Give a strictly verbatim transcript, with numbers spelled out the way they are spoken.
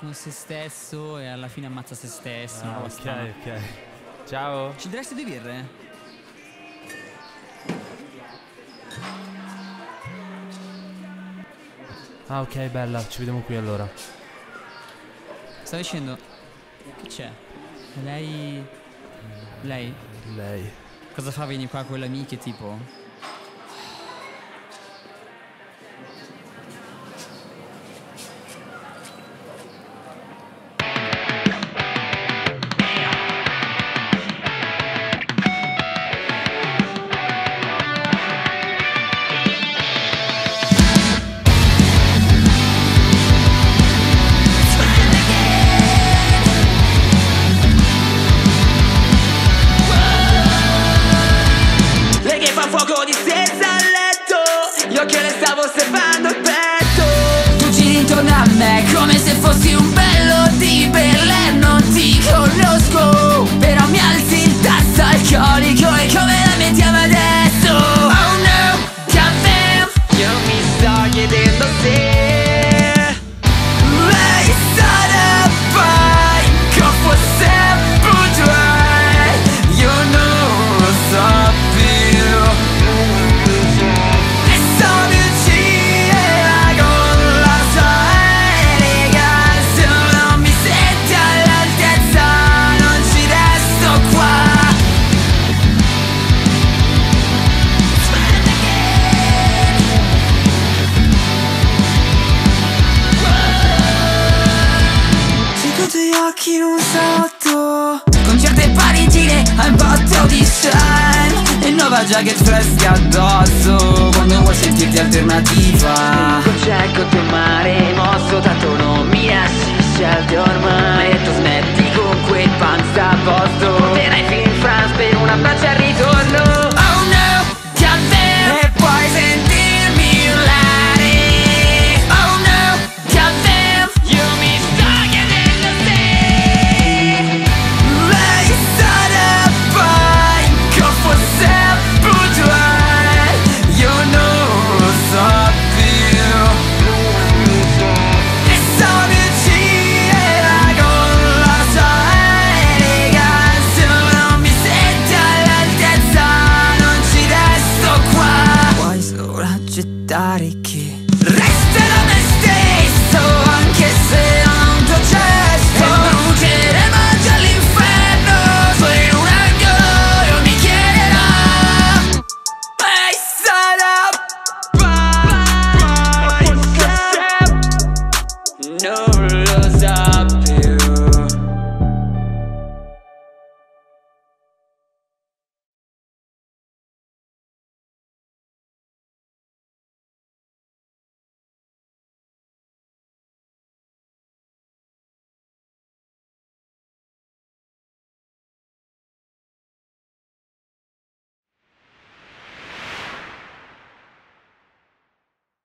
con se stesso e alla fine ammazza se stesso. Ah, una ok, strana. ok. Ciao. Ci daresti due birre? Ah, ok, bella, ci vediamo qui allora. Stavo dicendo. Che c'è? Lei. Lei? Lei. Cosa fa? Vieni qua con le amiche tipo? Fuoco di stessa a letto, io che le stavo osservando il petto. Tu giri intorno a me come se fossi un bello di Berlè. Non ti conosco, però mi alzi il tasso alcolico. E come la mettiamo adesso? Oh no, caffè. Io mi sto chiedendo se lei sarà poi con fosse boudoir. Io non lo so più. Occhi un salto con certe parigine al botto di shine e nuova jacket fresca addosso quando vuoi sentirti alternativa. Un concetto del mare mosso, tanto non mi lasci scelte ormai. E tu smetti con quel pants a posto, porterai fino in France per un abbraccio al ritorno. Oh no, caffè. E puoi sentirmi urlare. Oh no, caffè. Io mi sto chiedendo se lei sarà poi con fosse boudoir. Io non lo so più. E sono uscita con la sua eleganza. Non mi sento all'altezza, non ci resto qua. Puoi solo accettare che